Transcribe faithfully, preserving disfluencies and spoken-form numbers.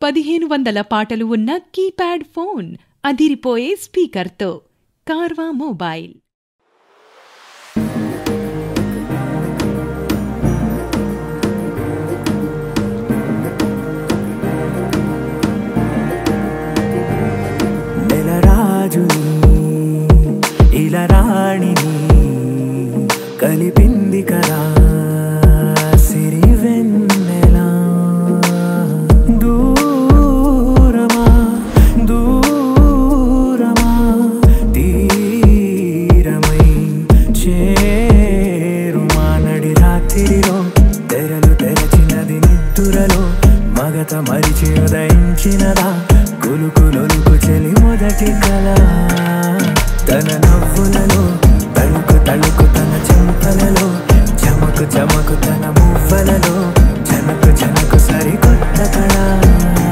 పదిహేను వందల పాటలు ఉన్న కీప్యాడ్ ఫోన్, అదిరిపోయే స్పీకర్తో. కార్వా మొబైల్. నెలరాజుని ఇలరాణిని కలిపింది కదా సిరి వెన్నెలా. దూరమా దూరమా తీరమై చేరుమా నడి రాత్రిలో తెరలు తెరచినది నిద్దురలో మగత మరిచి ఉదయించినదా కులుకులొలుకు చెలి మొదటి కళ. తన నవ్వులలో తళుకు తళుకు తన చెంపలలో చమకు చమకు తన మువ్వలలో జనకు జనకు సరికొత్త కళ.